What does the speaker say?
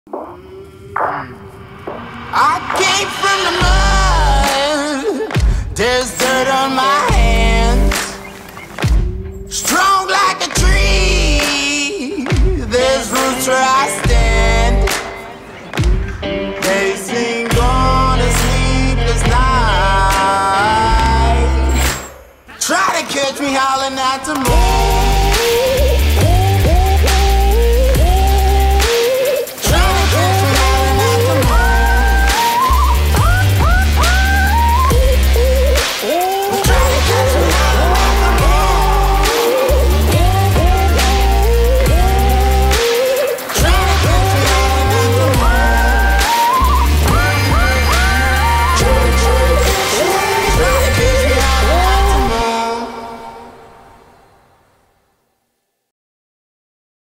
I came from the mud, there's dirt on my hands. Strong like a tree, there's roots where I stand. They sing on a sleepless night, try to catch me howling at the moon.